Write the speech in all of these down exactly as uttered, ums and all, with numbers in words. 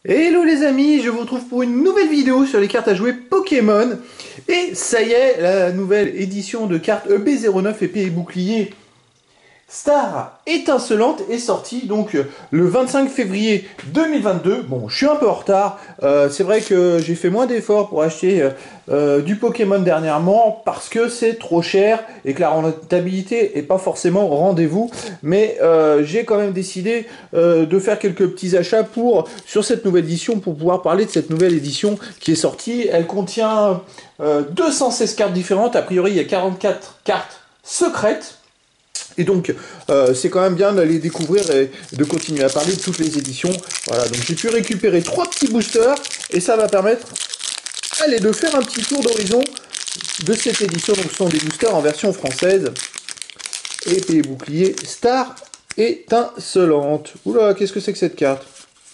Hello les amis, je vous retrouve pour une nouvelle vidéo sur les cartes à jouer Pokémon. Et ça y est, la nouvelle édition de cartes E B zéro neuf épée et bouclier Star étincelante est sortie donc le vingt-cinq février deux mille vingt-deux. Bon, je suis un peu en retard. Euh, c'est vrai que j'ai fait moins d'efforts pour acheter euh, du Pokémon dernièrement parce que c'est trop cher et que la rentabilité est pas forcément au rendez-vous. Mais euh, j'ai quand même décidé euh, de faire quelques petits achats pour sur cette nouvelle édition pour pouvoir parler de cette nouvelle édition qui est sortie. Elle contient euh, deux cent seize cartes différentes. A priori, il y a quarante-quatre cartes secrètes. Et donc, euh, c'est quand même bien d'aller découvrir et de continuer à parler de toutes les éditions. Voilà, donc j'ai pu récupérer trois petits boosters et ça va permettre, allez, de faire un petit tour d'horizon de cette édition. Donc, ce sont des boosters en version française. Épée et bouclier Star étincelante. Oula, qu'est-ce que c'est que cette carte?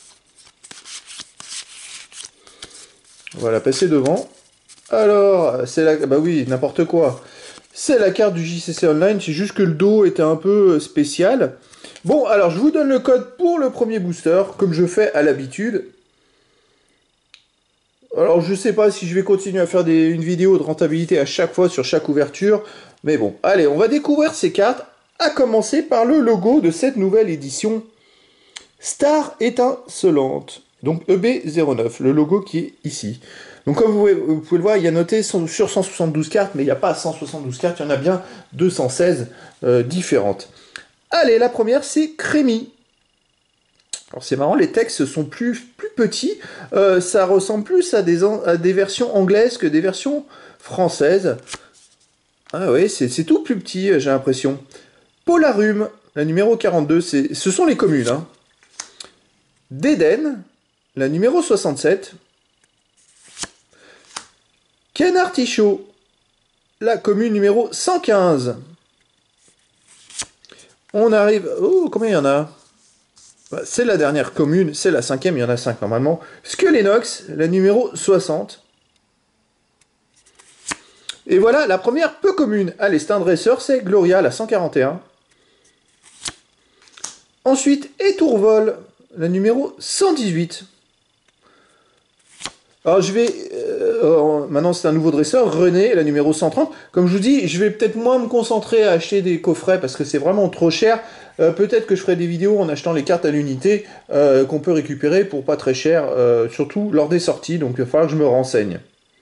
Voilà, passer devant. Alors, c'est la... Bah oui, n'importe quoi. C'est la carte du J C C Online, c'est juste que le dos était un peu spécial. Bon, alors je vous donne le code pour le premier booster, comme je fais à l'habitude. Alors je sais pas si je vais continuer à faire des, une vidéo de rentabilité à chaque fois sur chaque ouverture. Mais bon, allez, on va découvrir ces cartes, à commencer par le logo de cette nouvelle édition. Star étincelante. Donc E B zéro neuf, le logo qui est ici. Donc comme vous pouvez, vous pouvez le voir, il y a noté sur cent soixante-douze cartes, mais il n'y a pas cent soixante-douze cartes, il y en a bien deux cent seize euh, différentes. Allez, la première, c'est Crémy. Alors c'est marrant, les textes sont plus, plus petits, euh, ça ressemble plus à des, à des versions anglaises que des versions françaises. Ah oui, c'est tout plus petit, j'ai l'impression. Polarum, la numéro quarante-deux, ce sont les communes. Hein. Déden, la numéro soixante-sept. Canartichaud, la commune numéro cent quinze. On arrive... Oh, combien il y en a? Bah, c'est la dernière commune, c'est la cinquième, il y en a cinq normalement. Skelenox, la numéro soixante. Et voilà, la première peu commune. Allez, c'est un dresseur, c'est Gloria, la cent quarante et un. Ensuite, Étourvol, la numéro cent dix-huit. Alors je vais, euh, maintenant c'est un nouveau dresseur, René, la numéro cent trente. Comme je vous dis, je vais peut-être moins me concentrer à acheter des coffrets parce que c'est vraiment trop cher. Euh, peut-être que je ferai des vidéos en achetant les cartes à l'unité euh, qu'on peut récupérer pour pas très cher, euh, surtout lors des sorties, donc il va falloir que je me renseigne.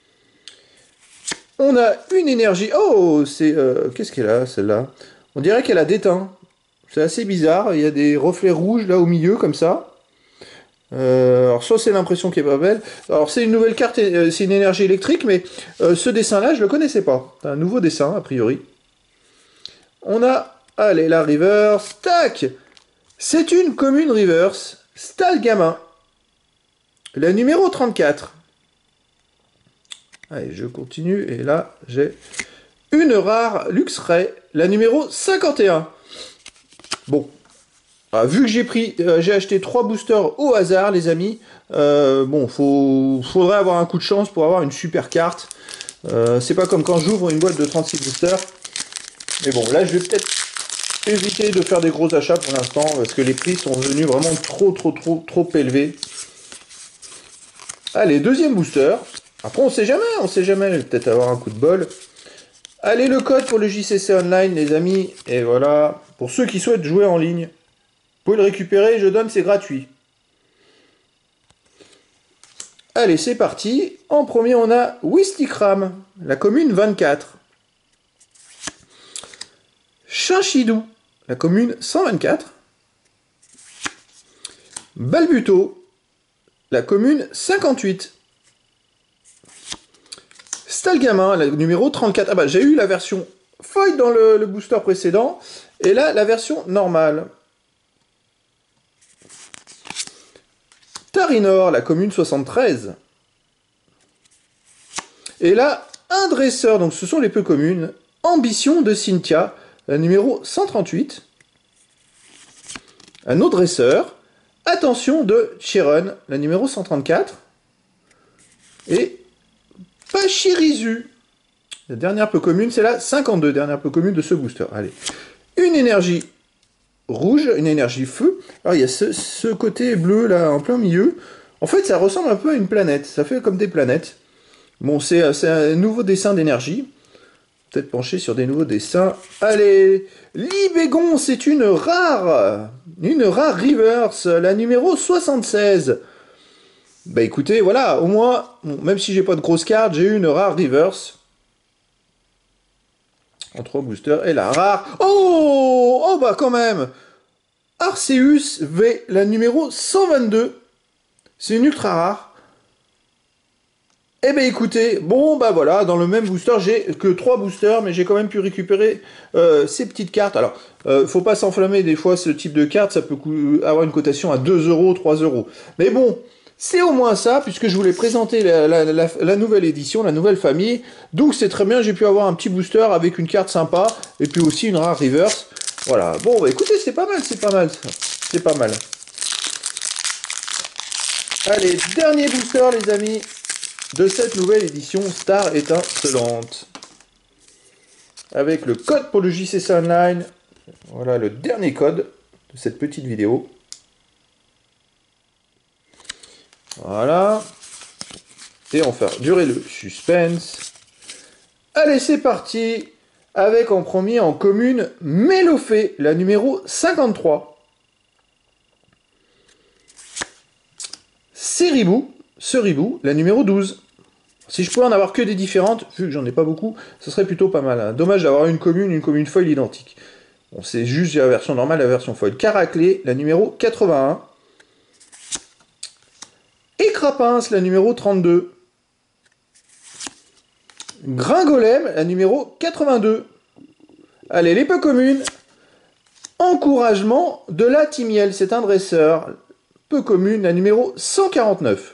On a une énergie... Oh, c'est... Euh, Qu'est-ce qu'elle a, celle-là? On dirait qu'elle a déteint. C'est assez bizarre, il y a des reflets rouges là au milieu, comme ça. Euh, alors soit c'est l'impression qui est pas belle. Alors c'est une nouvelle carte, euh, c'est une énergie électrique, mais euh, ce dessin-là, je le connaissais pas. C'est un nouveau dessin, a priori. On a, allez, la reverse, tac. C'est une commune reverse, Stalgamin. La numéro trente-quatre. Allez, je continue, et là, j'ai une rare Luxray, la numéro cinquante et un. Bon. Ah, vu que j'ai pris, euh, j'ai acheté trois boosters au hasard, les amis. Euh, bon, faut, faudrait avoir un coup de chance pour avoir une super carte. Euh, c'est pas comme quand j'ouvre une boîte de trente-six boosters. Mais bon, là, je vais peut-être éviter de faire des gros achats pour l'instant parce que les prix sont devenus vraiment trop, trop, trop, trop élevés. Allez, deuxième booster. Après, on sait jamais, on sait jamais. Je vais peut-être avoir un coup de bol. Allez, le code pour le J C C Online, les amis. Et voilà, pour ceux qui souhaitent jouer en ligne. Vous pouvez le récupérer, je donne, c'est gratuit. Allez, c'est parti. En premier, on a Wistikram, la commune vingt-quatre. Chinchidou, la commune cent vingt-quatre. Balbuto, la commune cinquante-huit. Stalgamin, la numéro trente-quatre. Ah bah, j'ai eu la version foil dans le, le booster précédent. Et là, la version normale. Tarinor, la commune soixante-treize. Et là, un dresseur, donc ce sont les peu communes. Ambition de Cynthia, la numéro cent trente-huit. Un autre dresseur. Attention de Chiron, la numéro cent trente-quatre. Et Pachirisu. La dernière peu commune, c'est la cinquante-deux, dernière peu commune de ce booster. Allez. Une énergie rouge, une énergie feu. Alors il y a ce, ce côté bleu là en plein milieu. En fait, ça ressemble un peu à une planète. Ça fait comme des planètes. Bon, c'est un nouveau dessin d'énergie. Peut-être pencher sur des nouveaux dessins. Allez, Libégon, c'est une rare. Une rare reverse, la numéro soixante-seize. Bah écoutez, voilà, au moins, même si j'ai pas de grosse carte, j'ai eu une rare reverse. En trois boosters, et la rare... Oh Oh bah quand même Arceus V, la numéro cent vingt-deux. C'est une ultra rare. Eh ben écoutez, bon bah voilà, dans le même booster, j'ai que trois boosters, mais j'ai quand même pu récupérer euh, ces petites cartes. Alors, euh, faut pas s'enflammer, des fois ce type de carte, ça peut avoir une cotation à deux euros, trois euros. Mais bon, c'est au moins ça, puisque je voulais présenter la, la, la, la nouvelle édition, la nouvelle famille. Donc c'est très bien, j'ai pu avoir un petit booster avec une carte sympa, et puis aussi une rare reverse. Voilà, bon bah écoutez, c'est pas mal, c'est pas mal ça. C'est pas mal. Allez, dernier booster les amis, de cette nouvelle édition Star étincelante. Avec le code pour le J C C Online. Voilà le dernier code de cette petite vidéo. Voilà. Et on va faire durer le suspense. Allez, c'est parti. Avec en premier en commune Mélofée, la numéro cinquante-trois. Ceribou, Ceribou, la numéro douze. Si je pouvais en avoir que des différentes, vu que j'en ai pas beaucoup, ce serait plutôt pas mal. Hein. Dommage d'avoir une commune, une commune foil identique. Bon, c'est juste la version normale, la version foil. Caraclé, la numéro quatre-vingt-un. Et Crapince, la numéro trente-deux. Gringolem, la numéro quatre-vingt-deux. Allez, les peu communes. Encouragement de la Timiel, c'est un dresseur. Peu commune, la numéro cent quarante-neuf.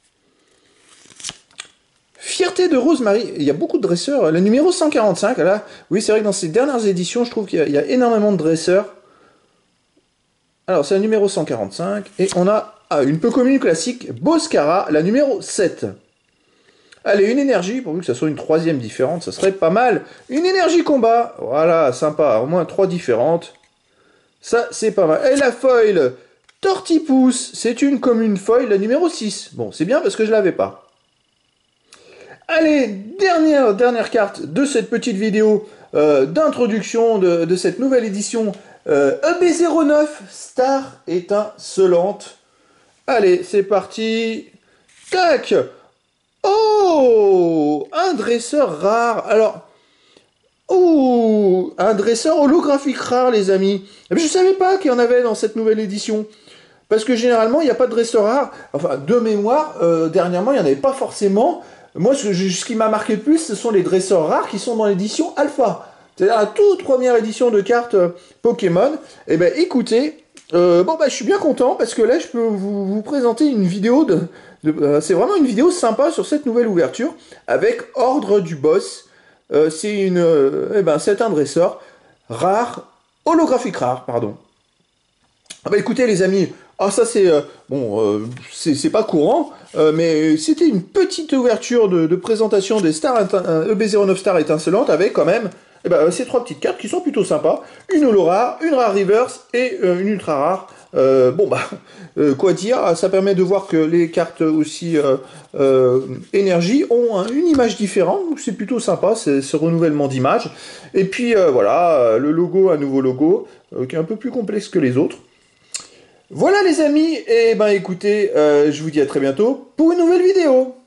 Fierté de Rosemary, il y a beaucoup de dresseurs. La numéro cent quarante-cinq, là, oui, c'est vrai que dans ces dernières éditions, je trouve qu'il y, y a énormément de dresseurs. Alors, c'est la numéro cent quarante-cinq. Et on a ah, une peu commune classique, Boscara, la numéro sept. Allez, une énergie, pourvu que ça soit une troisième différente, ça serait pas mal. Une énergie combat, voilà, sympa, au moins trois différentes. Ça, c'est pas mal. Et la foil, Tortipousse, c'est une commune foil, la numéro six. Bon, c'est bien parce que je l'avais pas. Allez, dernière, dernière carte de cette petite vidéo euh, d'introduction de, de cette nouvelle édition euh, E B zéro neuf, Star étincelante. Allez, c'est parti. Tac. Oh, un dresseur rare. Alors, oh, un dresseur holographique rare, les amis. Je ne savais pas qu'il y en avait dans cette nouvelle édition. Parce que généralement, il n'y a pas de dresseur rare. Enfin, de mémoire, euh, dernièrement, il n'y en avait pas forcément. Moi, ce, ce qui m'a marqué le plus, ce sont les dresseurs rares qui sont dans l'édition Alpha. C'est-à-dire la toute première édition de cartes euh, Pokémon. Eh bien, écoutez, euh, bon, bah, je suis bien content parce que là, je peux vous, vous présenter une vidéo de... de euh, c'est vraiment une vidéo sympa sur cette nouvelle ouverture avec Ordre du Boss. Euh, c'est une... Euh, eh ben, c'est un dresseur rare, holographique rare, pardon. Ah bah écoutez les amis, ah ça c'est euh, bon, euh, c'est pas courant, euh, mais c'était une petite ouverture de, de présentation des stars E B zéro neuf Star étincelante avec quand même eh ben, ces trois petites cartes qui sont plutôt sympas, une holo rare, une rare reverse et euh, une ultra rare. Euh, bon bah euh, quoi dire, ça permet de voir que les cartes aussi euh, euh, énergie ont hein, une image différente, donc c'est plutôt sympa ce renouvellement d'image. Et puis euh, voilà, le logo, un nouveau logo euh, qui est un peu plus complexe que les autres. Voilà les amis, et ben écoutez, euh, je vous dis à très bientôt pour une nouvelle vidéo.